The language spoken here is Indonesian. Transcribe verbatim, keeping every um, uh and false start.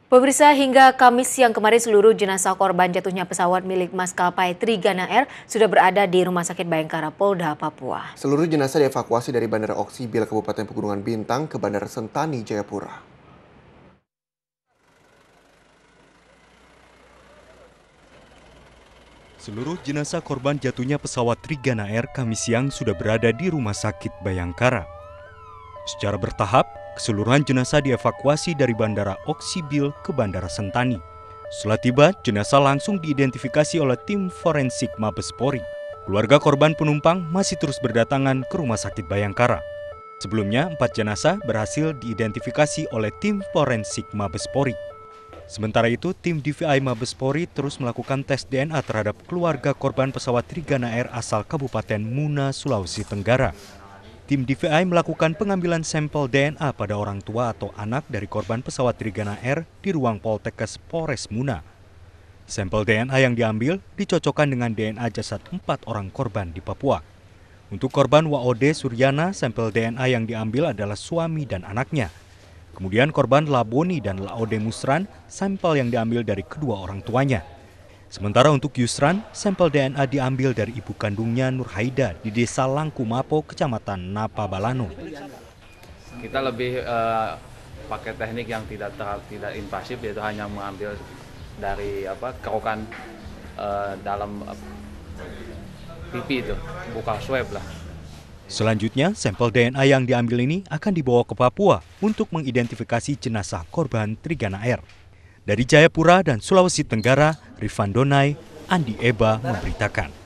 Pemirsa, hingga Kamis siang kemarin seluruh jenazah korban jatuhnya pesawat milik maskapai Trigana Air sudah berada di Rumah Sakit Bayangkara Polda Papua. Seluruh jenazah dievakuasi dari Bandara Oksibil Kabupaten Pegunungan Bintang ke Bandara Sentani, Jayapura. Seluruh jenazah korban jatuhnya pesawat Trigana Air Kamis siang sudah berada di Rumah Sakit Bayangkara. Secara bertahap, keseluruhan jenazah dievakuasi dari Bandara Oksibil ke Bandara Sentani. Setelah tiba, jenazah langsung diidentifikasi oleh tim forensik Mabes Polri. Keluarga korban penumpang masih terus berdatangan ke Rumah Sakit Bayangkara. Sebelumnya, empat jenazah berhasil diidentifikasi oleh tim forensik Mabes Polri. Sementara itu, tim D V I Mabes Polri terus melakukan tes D N A terhadap keluarga korban pesawat Trigana Air asal Kabupaten Muna, Sulawesi Tenggara. Tim D V I melakukan pengambilan sampel D N A pada orang tua atau anak dari korban pesawat Trigana Air di ruang Poltekkes Polres Muna. Sampel D N A yang diambil dicocokkan dengan D N A jasad empat orang korban di Papua. Untuk korban W O D Suryana, sampel D N A yang diambil adalah suami dan anaknya. Kemudian korban Laboni dan Laode Musran, sampel yang diambil dari kedua orang tuanya. Sementara untuk Yusran, sampel D N A diambil dari ibu kandungnya Nurhaida di Desa Langkumapo, Kecamatan Napabalano. Kita lebih uh, pakai teknik yang tidak terlalu tidak invasif, yaitu hanya mengambil dari apa kerokan uh, dalam uh, pipi itu, buka swab lah. Selanjutnya, sampel D N A yang diambil ini akan dibawa ke Papua untuk mengidentifikasi jenazah korban Trigana Air. Dari Jayapura dan Sulawesi Tenggara, Rifan Donai, Andi Eba memberitakan.